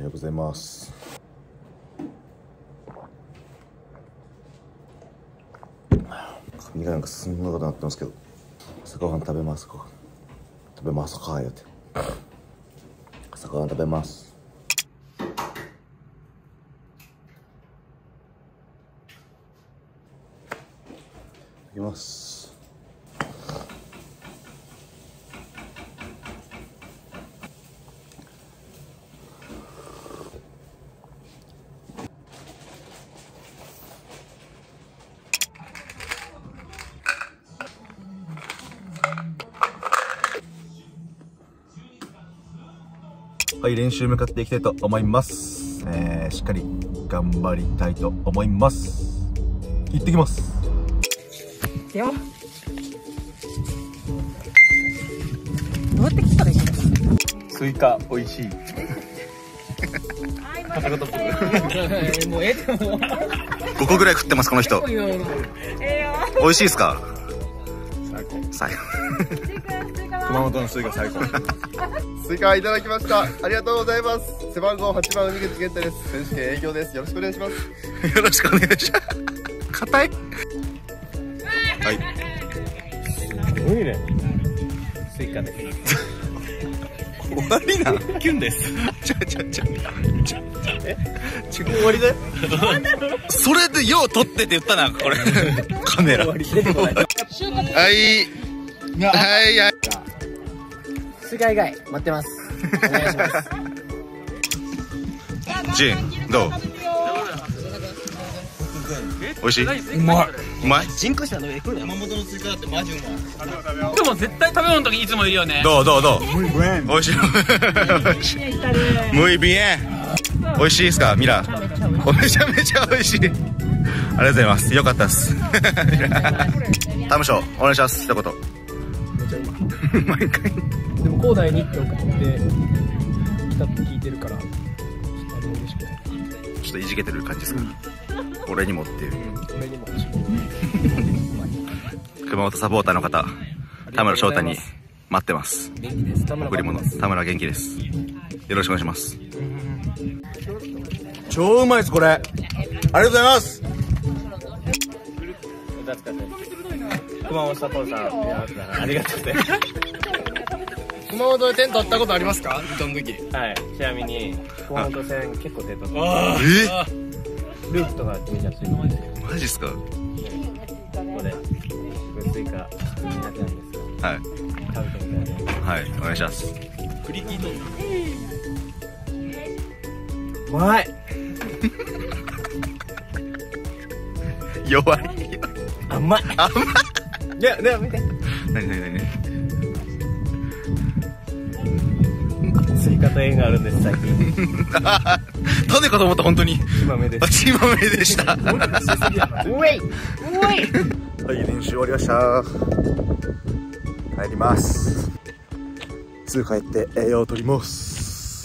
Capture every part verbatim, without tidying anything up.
ようございます。髪がなんかすんごいことになってますけど、朝ごはん食べます。食べますかよって。朝ごはん食べます。いきます。はい、練習向かっていきたいと思います。えー、しっかり頑張りたいと思います。行ってきます。 よ。どうやって切ったらいいの？ スイカ美味しい。片言っぽく。 もうええってもう。 ごこぐらい食ってますこの人。美味しいですか？ 最高。 最高。 熊本のスイカ最高。 スイカいただきました。ありがとうございます。背番号はちばん海口健太です。選手権営業です。よろしくお願いします。よろしくお願いします。硬い。はい。 すごいね。スイカです。 終わりな。 キュンです。 ちゃちゃちゃ。ちゃえ？ 終わりだよ。それでよう撮ってって言ったなこれ。カメラ。はい。はいはい。 スイカ以外待ってます。お願いします。 ジンどう？美味しい？ うまい。 うまい？ ジンクしたの上来る。 山本のスイカだってマジうまい。 でも絶対食べ物の時いつもいるよね。 どうどうどう？美味しい。muy bien。美味しいですかミラ？めちゃめちゃ美味しい。ありがとうございます。よかったです。タムショーお願いします。一言。 めちゃうまい。毎回。でも広大にって送ってきたって聞いてるから、ちょっとあれ嬉しくない。 ちょっといじけてる感じですか？俺にもっていう。 俺にも。 熊本サポーターの方、田村翔太に待ってます。 元気です。 贈り物、田村元気です。よろしくお願いします。超うまいですこれ。ありがとうございます。 熊本サポーター、ありがとうございます。 熊本で点取ったことありますか？その時。 はい。ちなみに熊本戦結構点取って。 え？ ループとかめちゃついてます。 マジっすか？ ここでスイカ苦手なんですが、 はい。 食べてみたいね。 はい、お願いします。 クリティード。うまい。 弱い。 甘い。 甘い。 いや、でも見て。 なになになに。 スイカと縁があるんです最近。 種かと思った本当に。 血豆です。 血豆でした。 うえい。うえい。 はい、練習終わりました。帰ります。すぐ帰って栄養を取ります。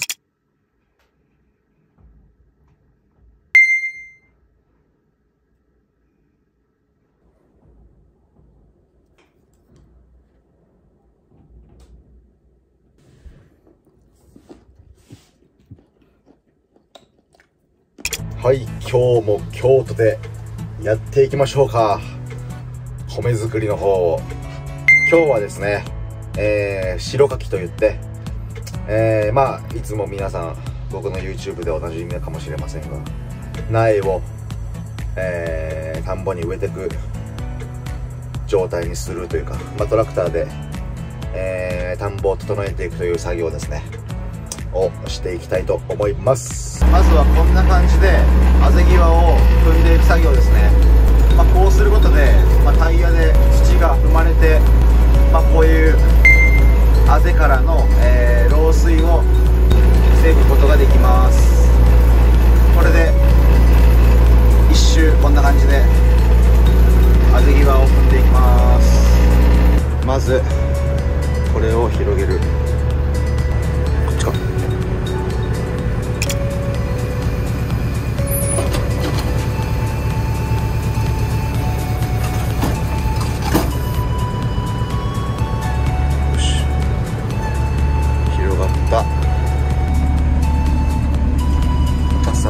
はい、今日も京都でやっていきましょうか。米作りの方を。今日はですね、えー、白柿といって、えー、まあいつも皆さん僕の YouTube でおなじみかもしれませんが、苗を、えー、田んぼに植えていく状態にするというか、まあ、トラクターで、えー、田んぼを整えていくという作業ですねをしていきたいと思います。まずはこんな感じであぜ際を踏んでいく作業ですね。まあ、こうすることで、まあ、タイヤで土が踏まれて、まあ、こういうあぜからの、えー、漏水を防ぐことができます。これで一周こんな感じであぜ際を踏んでいきます。まずこれを広げる。こっちか。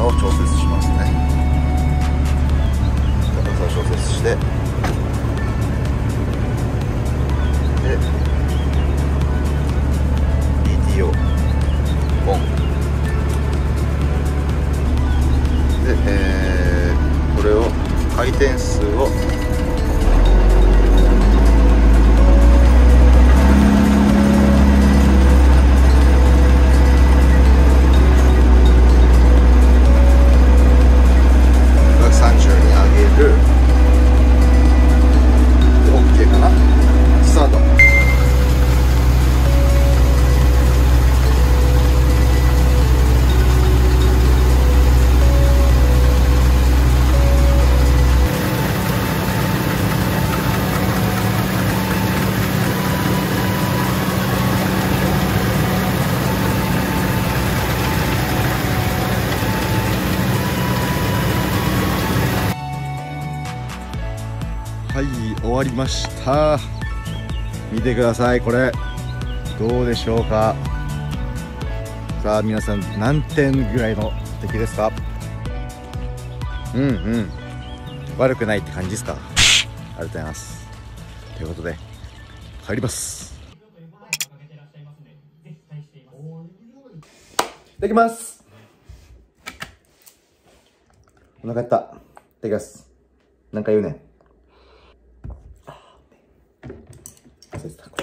を調節しますね。高さを調節して、で ピーティーオー オンで、えー、これを回転数をさんじゅうに上げる。で OK かな。スタート。はい、終わりました。見てください、これどうでしょうか。さあ皆さん、何点ぐらいの出来ですか？うんうん、悪くないって感じですか？ありがとうございます。ということで帰ります。いただきます。お腹減った。いただきます。なんか言うね。忘れてたこれ。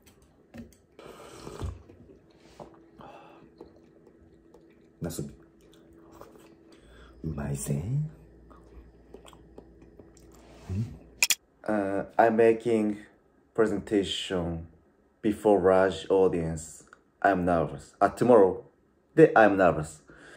ナスビうまいぜ。Uh, I'm making presentation before large audience. I'm nervous. Uh, tomorrow,で I'm nervous.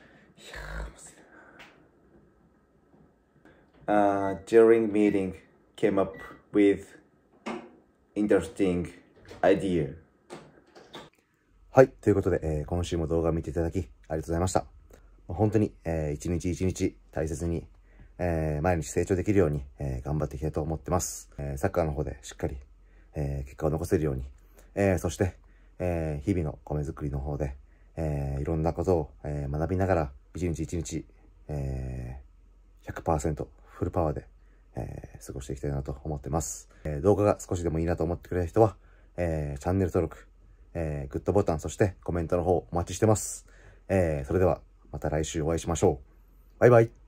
Uh, during meeting, came up with interesting idea. はい、ということで、えー、今週も動画を見ていただきありがとうございました。本当に、えー、一日一日大切に、えー、毎日成長できるように、えー、頑張っていきたいと思ってます。えー、サッカーの方でしっかり、えー、結果を残せるように、えー、そして、えー、日々の米作りの方で、えー、いろんなことを、えー、学びながら一日一日、えー、ひゃくパーセント フルパワーで、えー、過ごしていきたいなと思ってます。えー、動画が少しでもいいなと思ってくれた人は、えー、チャンネル登録、えー、グッドボタン、そしてコメントの方お待ちしてます。えー、それではまた来週お会いしましょう。バイバイ。